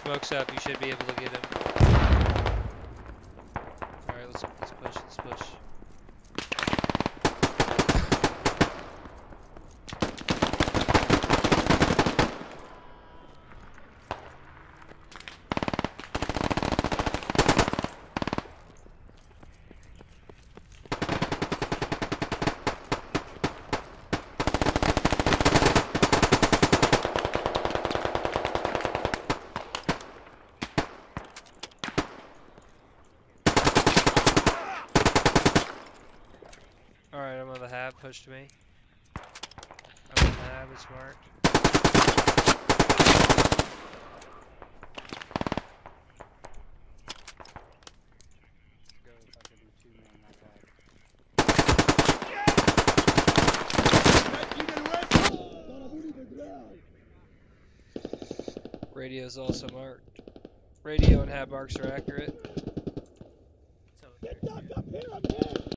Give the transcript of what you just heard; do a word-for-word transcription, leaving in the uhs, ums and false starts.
smoke's up. You should be able to get him. All right, let's let's push. Let's push. Alright, I'm on the hab, push to me. I'm on the hab, it's marked. Go if I could do two man that guy. Radio's also marked. Radio and hab marks are accurate. Get up here, man!